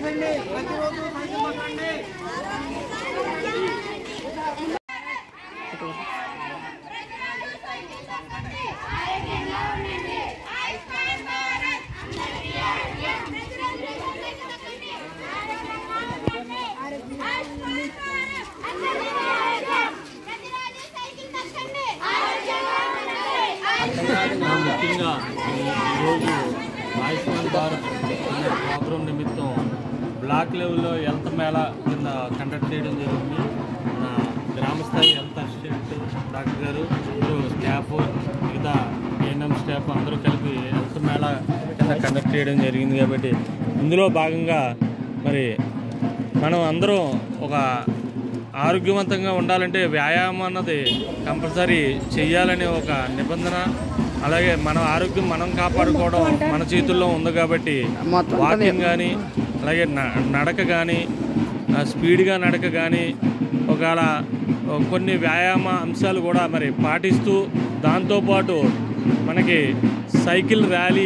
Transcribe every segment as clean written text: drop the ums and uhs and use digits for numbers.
ముఖ్యంగా ఈరోజు ఆయుష్మాన్ భారత్ అనే ప్రోగ్రాం నిమిత్తం బ్లాక్ లెవెల్లో హెల్త్ మేళా కింద కండక్ట్ చేయడం జరిగింది. మన గ్రామస్థాయి హెల్త్ అసిస్టెంట్ డాక్టర్ గారు, స్టాఫ్, మిగతా ఏఎన్ఎం స్టాఫ్ అందరూ కలిపి హెల్త్ మేళా కింద కండక్ట్ చేయడం జరిగింది. కాబట్టి ఇందులో భాగంగా మరి మనం అందరం ఒక ఆరోగ్యవంతంగా ఉండాలంటే వ్యాయామం అన్నది కంపల్సరీ చెయ్యాలనే ఒక నిబంధన, అలాగే మన ఆరోగ్యం మనం కాపాడుకోవడం మన చేతుల్లో ఉంది. కాబట్టి వాకింగ్ కానీ, అలాగే నడక కానీ, స్పీడ్గా నడక కానీ, ఒకవేళ కొన్ని వ్యాయామ అంశాలు కూడా మరి పాటిస్తూ, దాంతోపాటు మనకి సైకిల్ ర్యాలీ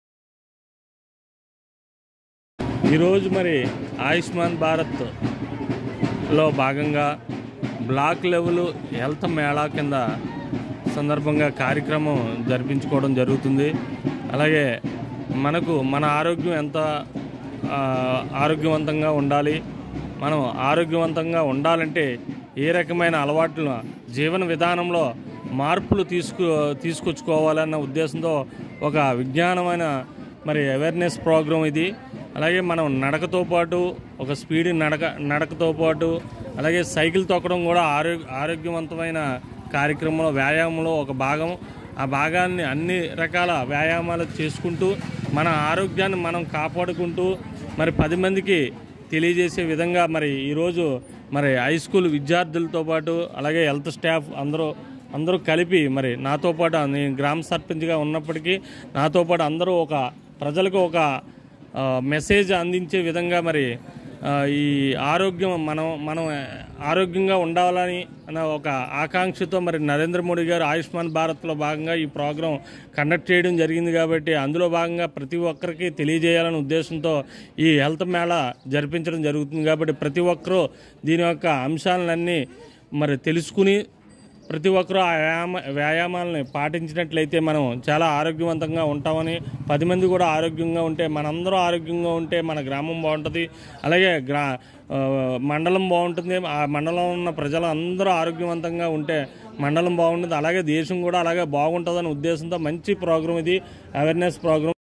ఈరోజు మరి ఆయుష్మాన్ భారత్లో భాగంగా బ్లాక్ లెవెల్ హెల్త్ మేళా కింద సందర్భంగా కార్యక్రమం జరిపించుకోవడం జరుగుతుంది. అలాగే మన ఆరోగ్యం ఎంత ఆరోగ్యవంతంగా ఉండాలి, మనం ఆరోగ్యవంతంగా ఉండాలంటే ఏ రకమైన అలవాట్ల జీవన విధానంలో మార్పులు తీసుకొచ్చుకోవాలన్న ఉద్దేశంతో ఒక విజ్ఞానమైన మరి అవేర్నెస్ ప్రోగ్రాం ఇది. అలాగే మనం నడకతో పాటు ఒక స్పీడ్ నడకతో పాటు అలాగే సైకిల్ తొక్కడం కూడా ఆరోగ్యవంతమైన కార్యక్రమంలో వ్యాయామంలో ఒక భాగం. ఆ భాగాన్ని అన్ని రకాల వ్యాయామాలు చేసుకుంటూ మన ఆరోగ్యాన్ని మనం కాపాడుకుంటూ మరి 10 మందికి తెలియజేసే విధంగా మరి ఈరోజు మరి హై స్కూల్ విద్యార్థులతో పాటు అలాగే హెల్త్ స్టాఫ్ అందరూ కలిపి మరి నాతో పాటు, నేను గ్రామ సర్పంచ్గా ఉన్నప్పటికీ నాతో పాటు అందరూ ప్రజలకు ఒక మెసేజ్ అందించే విధంగా మరి ఈ ఆరోగ్యం మనం ఆరోగ్యంగా ఉండాలని అన్న ఒక ఆకాంక్షతో మరి నరేంద్ర మోడీ గారు ఆయుష్మాన్ భారత్లో భాగంగా ఈ ప్రోగ్రాం కండక్ట్ చేయడం జరిగింది. కాబట్టి అందులో భాగంగా ప్రతి ఒక్కరికి తెలియజేయాలనే ఉద్దేశంతో ఈ హెల్త్ మేళా జరిపించడం జరుగుతుంది. కాబట్టి ప్రతి ఒక్కరూ దీని యొక్క అంశాలన్నీ మరి తెలుసుకుని ప్రతి ఒక్కరూ ఆ వ్యాయామాలని పాటించినట్లయితే మనం చాలా ఆరోగ్యవంతంగా ఉంటామని, 10 మంది కూడా ఆరోగ్యంగా ఉంటే, మనందరూ ఆరోగ్యంగా ఉంటే మన గ్రామం బాగుంటుంది, అలాగే మండలం బాగుంటుంది. ఆ మండలంలో ఉన్న ప్రజలు అందరూ ఆరోగ్యవంతంగా ఉంటే మండలం బాగుంటుంది, అలాగే దేశం కూడా అలాగే బాగుంటుందనే ఉద్దేశంతో మంచి ప్రోగ్రాం ఇది, అవేర్నెస్ ప్రోగ్రాం.